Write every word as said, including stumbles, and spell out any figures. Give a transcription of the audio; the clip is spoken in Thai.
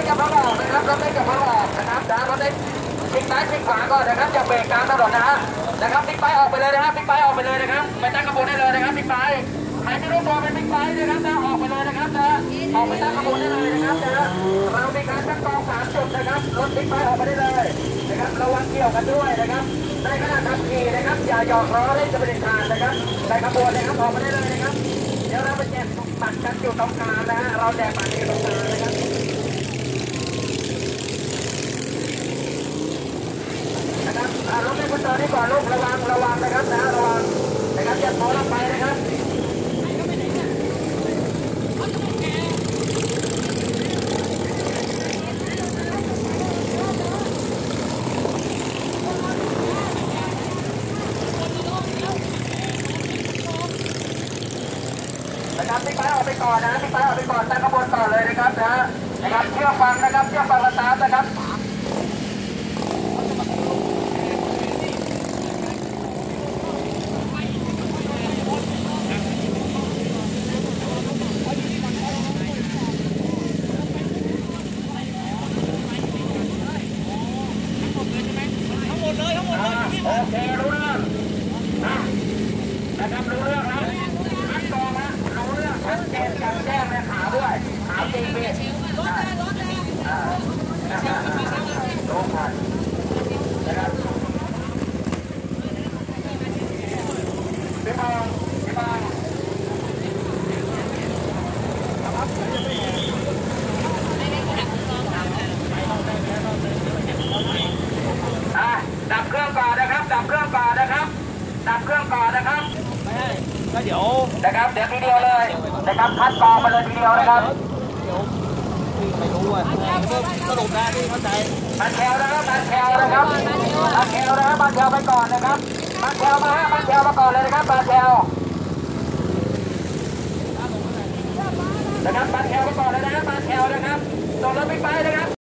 อย่าเพิ่งออกนะครับรถเล็กอย่าเพิ่งออกนะครับนะรถเล็กชิดซ้ายชิดขวาก่อนนะครับอย่าเบรกกลางถนนนะฮะนะครับบิ๊กไบค์ออกไปเลยนะครับบิ๊กไบค์ออกไปเลยนะครับไปตั้งขบวนได้เลยนะครับบิ๊กไบค์ใครไม่รู้ตัวเป็นบิ๊กไบค์นะครับนะออกไปเลยนะครับนะออกไปตั้งขบวนได้เลยนะครับนะเรามีการตั้งกองสามจุดนะครับรถบิ๊กไบค์ออกไปได้เลยนะครับระวังเกี่ยวกันด้วยนะครับในขณะขับขี่นะครับอย่าหยอกล้อเล่นจะเป็นทางนะครับในขบวนนะครับออกมาได้เลยนะครับเดี๋ยวเราไปแจกบัตรกันอยู่ตรงกลางนะฮะเราแจกบัตรอยู่ตรงกลางนะครับนะครับรถในพื้นที่นี่ก่อนลูกระวังระวังนะครับนะระวังนะครับอย่าโผล่ลงไปนะครับนะครับติ๊กไปออกไปก่อนนะติ๊กไปออกไปก่อนตั้งขบวนต่อเลยนะครับนะนะครับเชื่อฟังนะครับเชื่อฟังภาษานะครับโอเครู้เรื่องนะครับรู้เรื่องนะขั้นตอนนะรู้เรื่องชัดเจนแจ่มแจ้งเลยขาวด้วยขาวจริงดิรถแดงรถแดงรู้ผ่านนะครับพี่บองพี่บองดับเครื่องก่อนนะครับดับเครื่องก่อนนะครับดับเครื่องก่อนนะครับไม่ให้ก็เดี๋ยวนะครับเดี๋ยวทีเดียวเลยนะครับคัดกองมาเลยทีเดียวนะครับเดี๋ยวไม่รู้อ่ะสรุปนะที่เข้าใจบันแคลนะครับบันแคลนะครับบันแคลนะครับบันแคลไปก่อนนะครับบันแคลมาฮะบันแคลมาก่อนเลยนะครับบันแคลนะครับบันแคลไปก่อนเลยนะครับบันแคลนะครับส่งรถบิ๊กไบค์นะครับ